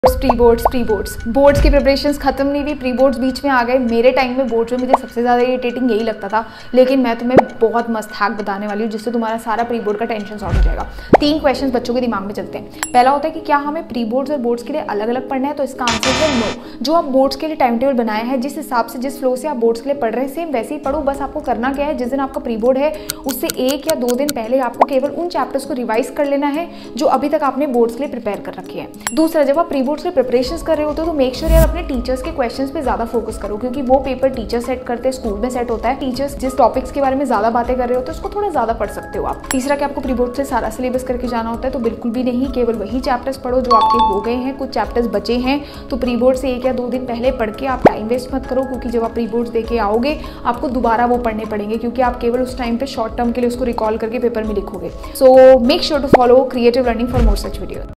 Boards की preparations खत्म नहीं हुई, प्री बोर्ड्स बीच में आ गए। मेरे टाइम में बोर्ड्स में मुझे सबसे ज़्यादा इरिटेटिंग यही लगता था, लेकिन मैं तुम्हें बहुत मस्त हैक बताने वाली हूँ जिससे तुम्हारा सारा प्री बोर्ड का टेंशन सॉल्व हो जाएगा। 3 क्वेश्चंस बच्चों के दिमाग में चलते हैं। पहला होता है कि क्या हमें प्री बोर्ड्स और बोर्ड्स के लिए अलग अलग पढ़ना है, तो इसका आंसर है नो। जो आप बोर्ड्स के लिए टाइम टेबल बनाया है, जिस हिसाब से जिस फ्लो से आप बोर्ड्स के लिए पढ़ रहे हैं, सेम वैसे ही पढ़ो। बस आपको करना क्या है, जिस दिन आपका प्री बोर्ड है उससे 1 या 2 दिन पहले आपको केवल उन चैप्टर्स को रिवाइज कर लेना है जो अभी तक आपने बोर्ड्स के लिए प्रिपेयर कर रखे हैं। दूसरा, जब आप प्री बोर्ड्स के लिए प्रिपरेशन कर रहे होते हो तो मेक श्योर यार अपने टीचर्स के क्वेश्चंस पे ज्यादा फोकस करो, क्योंकि वो पेपर टीचर सेट करते हैं, स्कूल में सेट होता है। टीचर्स जिस टॉपिक्स के बारे में ज्यादा बातें कर रहे होते हैं उसको थोड़ा ज्यादा पढ़ सकते हो आप। तीसरा, कि आपको प्री बोर्ड से सारा सिलेबस करके जाना होता है, तो बिल्कुल भी नहीं, केवल वही चैप्टर्स पढ़ो जो आपके हो गए हैं। कुछ चैप्टर्स बचे हैं तो प्री बोर्ड से 1 या 2 दिन पहले पढ़ के आप टाइम वेस्ट मत करो, क्योंकि जब आप प्री बोर्ड्स देके आओगे आपको दोबारा वो पढ़ने पड़ेंगे, क्योंकि आप केवल उस टाइम पे शॉर्ट टर्म के लिए उसको रिकॉल करके पेपर में लिखोगे। So make sure to follow creative learning for more such video.